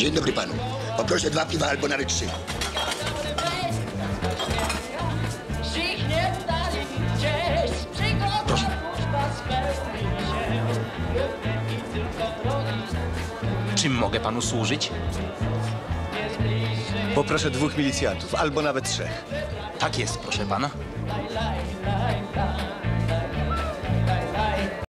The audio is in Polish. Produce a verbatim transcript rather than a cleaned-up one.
Dzień dobry panu. Poproszę dwa piwa albo nawet trzy. Proszę. Czym mogę panu służyć? Poproszę dwóch milicjantów, albo nawet trzech. Tak jest, proszę pana.